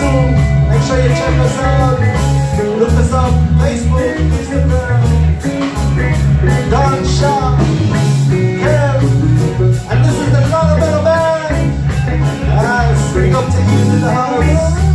Make sure you check us out. Look us up, Facebook, Instagram, Don Shop, Kev, and this is the Lana Metal Band. Yes, bring up to you in the house.